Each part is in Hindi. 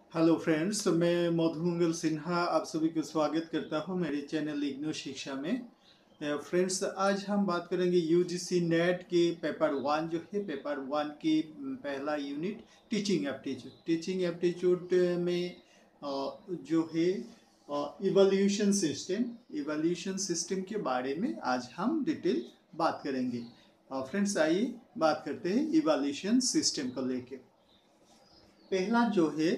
हेलो फ्रेंड्स, मैं मधुमंगल सिन्हा आप सभी को स्वागत करता हूं मेरे चैनल इग्नो शिक्षा में। फ्रेंड्स, आज हम बात करेंगे यूजीसी नेट के पेपर वन जो है पेपर वन की पहला यूनिट टीचिंग एप्टीट्यूड में जो है इवोल्यूशन सिस्टम के बारे में आज हम डिटेल बात करेंगे। फ्रेंड्स, आइए बात करते हैं इवोल्यूशन सिस्टम को लेके। पहला जो है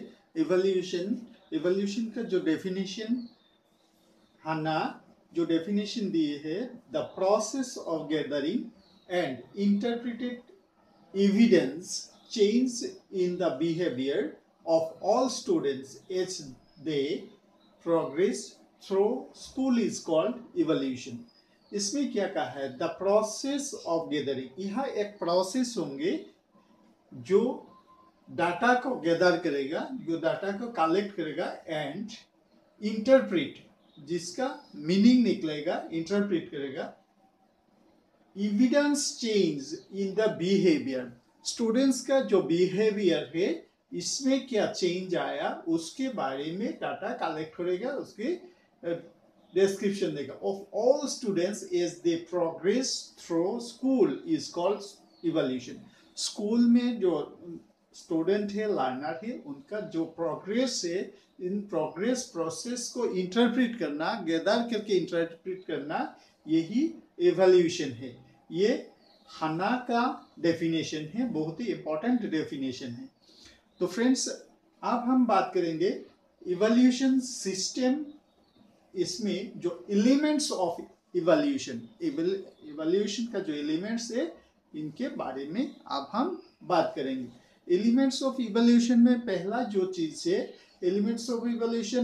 इवोल्यूशन का जो डेफिनेशन हन्ना जो डेफिनेशन दिए है, the process of gathering and interpreted evidence change in the behaviour of all students as they progress through school is called evolution. इसमें क्या कहा है? द प्रोसेस ऑफ गैदरिंग, यह एक प्रोसेस होंगे जो डाटा को गैदर करेगा, जो डाटा को कलेक्ट करेगा एंड इंटरप्रेट, जिसका मीनिंग निकलेगा, इंटरप्रेट करेगा। Evidence change in the behaviour, students का जो बिहेवियर है इसमें क्या चेंज आया उसके बारे में डाटा कलेक्ट करेगा, उसके डिस्क्रिप्शन देगा। Of all students as they progress through school is called evolution. School में जो स्टूडेंट है, लर्नर है, उनका जो प्रोग्रेस है, इन प्रोग्रेस प्रोसेस को इंटरप्रेट करना, गैदर करके इंटरप्रेट करना, यही इवोल्यूशन है। ये हन्ना का डेफिनेशन है, बहुत ही इंपॉर्टेंट डेफिनेशन है। तो फ्रेंड्स, अब हम बात करेंगे इवोल्यूशन सिस्टम। इसमें जो एलिमेंट्स ऑफ इवोल्यूशन का जो एलिमेंट्स है, इनके बारे में अब हम बात करेंगे। एलिमेंट्स ऑफ इवोल्यूशन में पहला जो चीज है, एलिमेंट्स ऑफ इवोल्यूशन,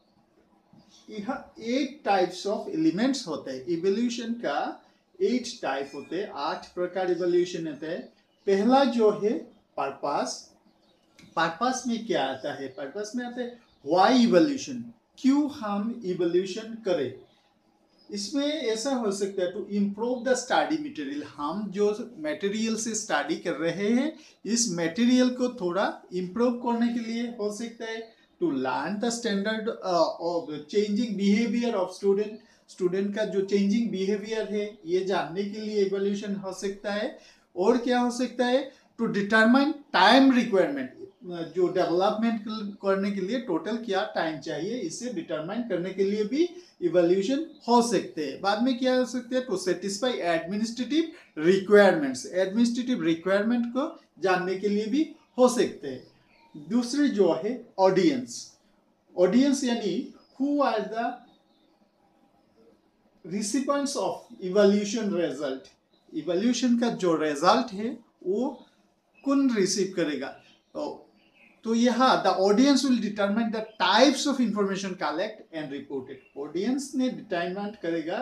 यह 8 टाइप्स ऑफ एलिमेंट्स होते हैं। इवोल्यूशन का 8 टाइप होते हैं, 8 प्रकार इवोल्यूशन होते हैं। पहला जो है पर्पस। पर्पस में क्या आता है? पर्पस में आता है व्हाई इवोल्यूशन, क्यों हम इवोल्यूशन करें। इसमें ऐसा हो सकता है to improve the study material, हम जो मटेरियल से स्टडी कर रहे हैं इस मटेरियल को थोड़ा इम्प्रूव करने के लिए हो सकता है। To learn the standard of changing behaviour of student का जो चेंजिंग बिहेवियर है ये जानने के लिए इवोल्यूशन हो सकता है। और क्या हो सकता है? टू डिटरमाइन टाइम रिक्वायरमेंट, जो डेवलपमेंट करने के लिए टोटल क्या टाइम चाहिए, इसे डिटरमाइन करने के लिए भी इवोल्यूशन हो सकते हैं। बाद में क्या हो सकते हैं? To satisfy administrative requirements, administrative requirement को जानने के लिए भी हो सकते हैं। दूसरी जो है ऑडियंस। ऑडियंस यानी who are the recipients of evolution result. Evolution का जो रिजल्ट है वो कौन रिसीव करेगा? तो यहाँ the audience will determine the types of information collect and reported. Audience ने डिटरमाइन करेगा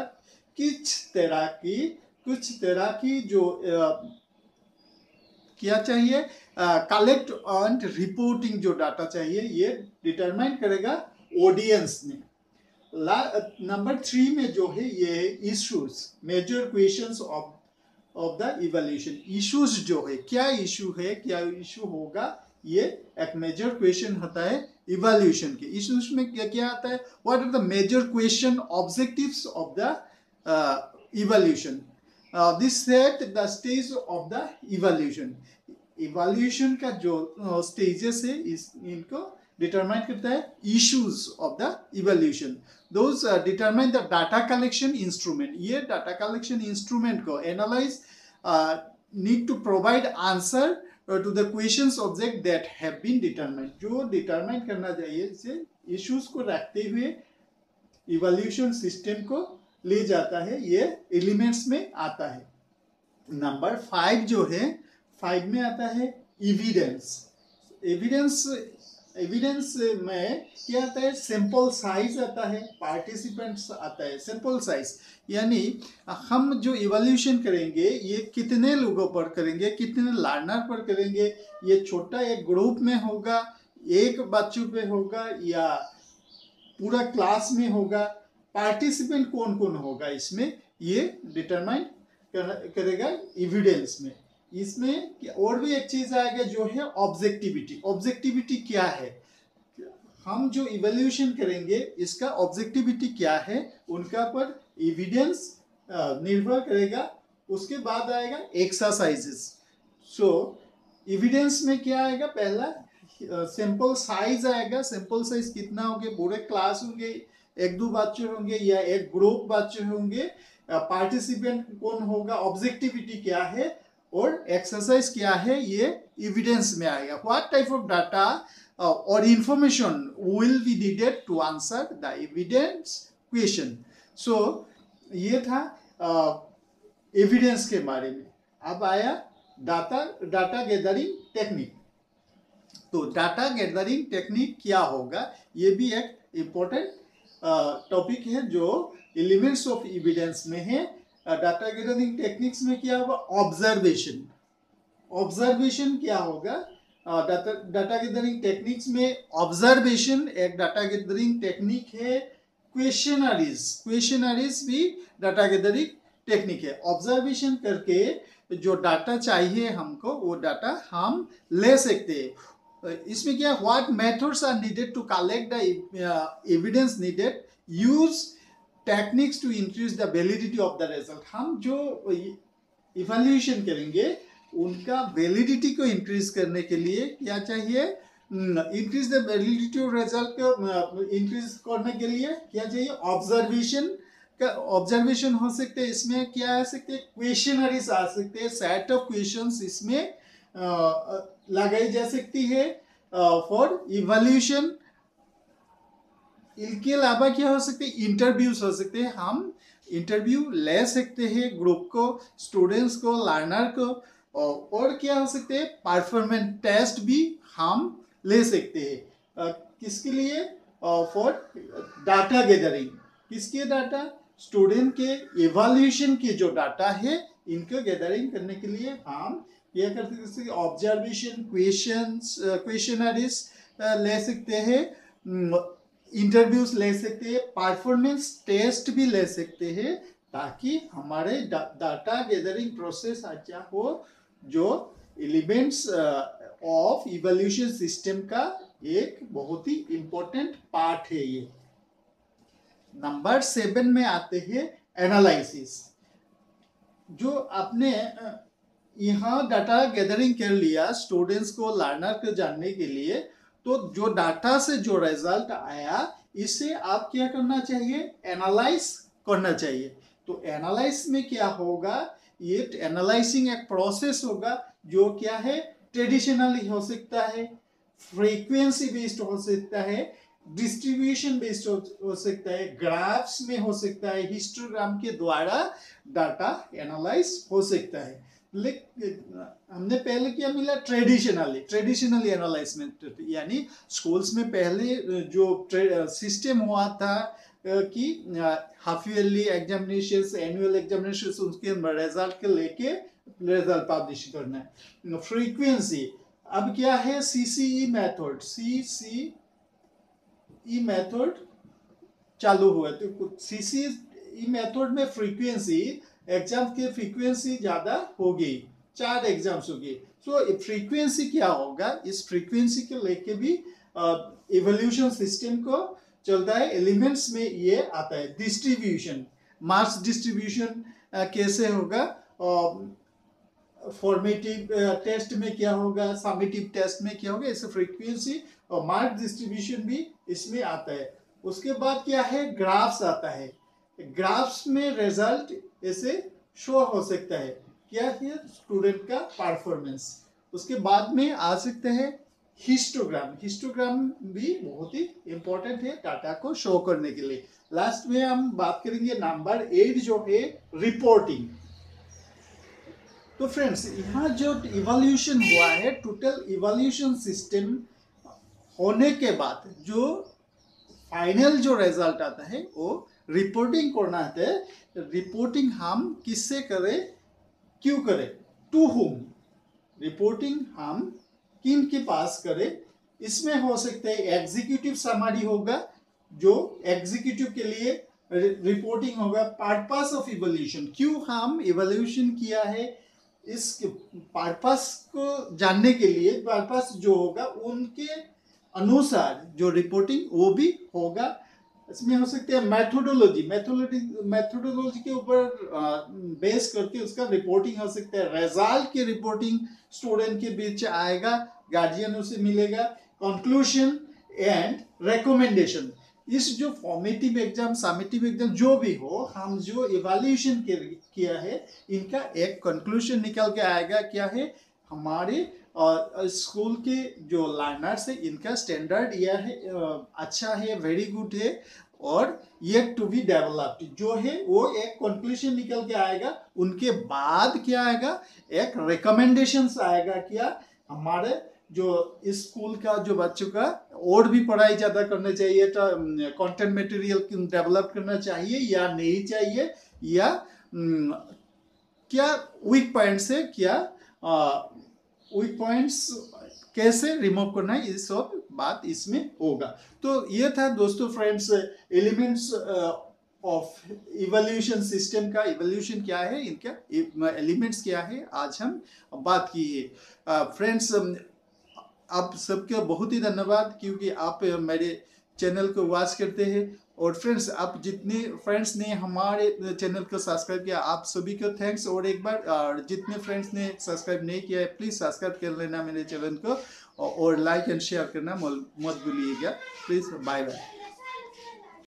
कुछ तरह की जो क्या चाहिए, कलेक्ट एंड रिपोर्टिंग जो डाटा चाहिए, ये डिटरमाइन करेगा ऑडियंस ने। नंबर 3 में जो है ये issues, major questions of the evolution. Issues जो है, क्या इशू है, क्या इशू होगा, ये एक मेजर क्वेश्चन होता है इवोल्यूशन के। इश्यूज में क्या क्या आता है? What are the major question objectives of the evolution, this set the stage of the evolution. Evolution का जो स्टेजेस है इनको डिटरमाइन करता है issues of the evolution. Those determine the data collection instrument. ये डाटा कलेक्शन इंस्ट्रूमेंट को analyse need to provide answer to the questions object that have been determined. जो डिटरमाइन करना चाहिए, इसे इश्यूज को रखते हुए इवोल्यूशन सिस्टम को ले जाता है, ये एलिमेंट्स में आता है। नंबर 5 जो है, 5 में आता है एविडेंस। एविडेंस में क्या आता है? सैंपल साइज आता है, पार्टिसिपेंट्स आता है। सैंपल साइज यानी हम जो इवोल्यूशन करेंगे ये कितने लोगों पर करेंगे, कितने लर्नर पर करेंगे, ये छोटा एक ग्रुप में होगा, एक बच्चों पे होगा या पूरा क्लास में होगा, पार्टिसिपेंट कौन कौन होगा, इसमें ये डिटरमाइन करेगा एविडेंस में। इसमें और भी एक चीज आएगा जो है ऑब्जेक्टिविटी। ऑब्जेक्टिविटी क्या है? हम जो इवैल्यूएशन करेंगे इसका ऑब्जेक्टिविटी क्या है उनका पर एविडेंस निर्भर करेगा। उसके बाद आएगा एक्सरसाइजेस। सो एविडेंस में क्या आएगा, पहला सैंपल साइज आएगा। सैंपल साइज कितना होंगे, पूरे क्लास होंगे, एक दो बच्चे होंगे या एक ग्रुप बच्चे होंगे, पार्टिसिपेंट कौन होगा, ऑब्जेक्टिविटी क्या है और एक्सरसाइज क्या है, ये एविडेंस में आएगा। व्हाट टाइप ऑफ डाटा और information will be needed to answer the evidence question. So ये था एविडेंस के बारे में। अब आया डाटा गैदरिंग टेक्निक। तो डाटा गैदरिंग टेक्निक क्या होगा, ये भी एक इम्पोर्टेंट टॉपिक है जो एलिमेंट्स ऑफ एविडेंस में है। डाटा गैदरिंग टेक्निक्स में क्या होगा, ऑब्जर्वेशन। ऑब्जर्वेशन क्या होगा, डाटा गैदरिंग टेक्निक्स में ऑब्जर्वेशन एक डाटा गैदरिंग टेक्निक है। क्वेश्चनरीज भी डाटा गैदरिंग टेक्निक है। ऑब्जर्वेशन करके जो डाटा चाहिए हमको वो डाटा हम ले सकते हैं। इसमें क्या, what methods are needed to collect the evidence needed, use techniques to increase the validity of the result. हम जो इवैल्यूएशन करेंगे उनका वैलिडिटी को इंक्रीज करने के लिए क्या चाहिए, increase the validity of result को इंक्रीज करने के लिए क्या चाहिए, ऑब्जर्वेशन का। ऑब्जर्वेशन हो सकते हैं, इसमें क्या आ सकते हैं, क्वेश्चनरीज आ सकते हैं, सेट ऑफ क्वेश्चंस इसमें लगाई जा सकती है फॉर इवैल्यूएशन। इनके अलावा क्या हो सकते हैं, इंटरव्यूज हो सकते हैं। हम इंटरव्यू ले सकते हैं ग्रुप को, स्टूडेंट्स को, लर्नर को। और क्या हो सकते हैं, परफॉर्मेंस टेस्ट भी हम ले सकते हैं। किसके लिए, फॉर डाटा गैदरिंग। किसके डाटा, स्टूडेंट के इवैल्यूएशन के जो डाटा है इनको गैदरिंग करने के लिए हम क्या कर सकते हैं, ऑब्जर्वेशन, क्वेश्चनरीज ले सकते हैं, इंटरव्यूज ले सकते हैं, परफॉर्मेंस टेस्ट भी ले सकते हैं, ताकि हमारे डाटा गैदरिंग प्रोसेस अच्छा हो। जो एलिमेंट्स ऑफ इवैल्यूएशन सिस्टम का एक बहुत ही इंपॉर्टेंट पार्ट है ये। नंबर 7 में आते हैं एनालिसिस। जो आपने यहाँ डाटा गैदरिंग कर लिया स्टूडेंट्स को, लर्नर को जानने के लिए, तो जो डाटा से जो रिजल्ट आया इसे आप क्या करना चाहिए, एनालाइज करना चाहिए। तो एनालाइज में क्या होगा, ये एनालाइजिंग एक प्रोसेस होगा जो क्या है, ट्रेडिशनली हो सकता है, फ्रीक्वेंसी बेस्ड हो सकता है, डिस्ट्रीब्यूशन बेस्ड हो सकता है, ग्राफ्स में हो सकता है, हिस्टोग्राम के द्वारा डाटा एनालाइज हो सकता है। लेकिन हमने पहले क्या मिला, ट्रेडिशनली एनालाइजमेंट, यानी स्कूल्स में पहले जो सिस्टम हुआ था कि half yearly examination, annual examination, उसके रिजल्ट के लेके रिजल्ट पब्लिश करना है। फ्रीक्वेंसी अब क्या है, सीसीई मेथड चालू हुआ। तो सीसीई मेथड में फ्रीक्वेंसी, एग्जाम के फ्रीक्वेंसी ज्यादा होगी, 4 एग्जाम्स होगी। सो फ्रीक्वेंसी क्या होगा, इस फ्रीक्वेंसी को लेके भी इवैल्यूएशन सिस्टम को चलता है। एलिमेंट्स में ये आता है डिस्ट्रीब्यूशन, मार्क्स डिस्ट्रीब्यूशन कैसे होगा, फॉर्मेटिव टेस्ट में क्या होगा, समेटिव टेस्ट में क्या होगा, ऐसे फ्रीक्वेंसी और मार्क्स डिस्ट्रीब्यूशन भी इसमें आता है। उसके बाद क्या है, ग्राफ्स आता है। ग्राफ्स में रिजल्ट ऐसे शो हो सकता है, क्या है, स्टूडेंट का परफॉर्मेंस। उसके बाद में आ सकते हैं हिस्टोग्राम भी बहुत ही इंपॉर्टेंट है डाटा को शो करने के लिए। लास्ट में हम बात करेंगे नंबर 8 जो है रिपोर्टिंग। तो फ्रेंड्स यहाँ जो इवैल्यूएशन हुआ है, टोटल इवैल्यूएशन सिस्टम होने के बाद जो फाइनल जो रिजल्ट आता है वो रिपोर्टिंग करना है। रिपोर्टिंग हम किससे करें, क्यों करें, टू हुम। रिपोर्टिंग हम किन के पास करें, इसमें हो सकता है एग्जीक्यूटिव समरी होगा, जो एग्जीक्यूटिव के लिए रिपोर्टिंग होगा। पर्पस ऑफ इवैल्यूएशन, क्यों हम इवैल्यूएशन किया है, इस पर्पस को जानने के लिए पर्पस जो होगा उनके अनुसार जो रिपोर्टिंग वो भी होगा। इसमें हो सकते हैं मैथोडोलॉजी के ऊपर बेस करके उसका रिपोर्टिंग हो सकता है। रिजल्ट की रिपोर्टिंग स्टूडेंट के बीच आएगा, गार्जियनों से मिलेगा, कंक्लूजन एंड रिकमेंडेशन। इस जो फॉर्मेटिव एग्जाम, समेटिव एग्जाम जो भी हो, हम जो इवैल्यूएशन किया है इनका एक कंक्लूजन निकल के आएगा। क्या है? हमारे स्कूल के जो लर्नर्स है इनका स्टैंडर्ड यह है, अच्छा है, वेरी गुड है, और येट टू बी डेवलप्ड जो है वो एक कंक्लूजन निकल के आएगा। उनके बाद क्या आएगा? एक रिकमेंडेशंस आएगा। क्या? हमारे जो स्कूल का जो बच्चों का और भी पढ़ाई ज्यादा करना चाहिए, तो कंटेंट मटेरियल डेवलप करना चाहिए या नहीं चाहिए, या क्या वीक पॉइंट्स है, क्या वीक पॉइंट्स कैसे रिमूव करना है, ये सब बात इसमें होगा। तो ये था दोस्तों, friends, elements of evaluation system का। इवैल्यूएशन क्या है, इनका एलिमेंट्स क्या है, आज हम बात की है। फ्रेंड्स, आप सबके बहुत ही धन्यवाद, क्योंकि आप मेरे चैनल को वॉच करते हैं। और फ्रेंड्स, आप जितने फ्रेंड्स ने हमारे चैनल को सब्सक्राइब किया, आप सभी को थैंक्स। और एक बार जितने फ्रेंड्स ने सब्सक्राइब नहीं किया है, प्लीज़ सब्सक्राइब कर लेना मेरे चैनल को, और लाइक एंड शेयर करना मत भूलिएगा। Please, bye bye.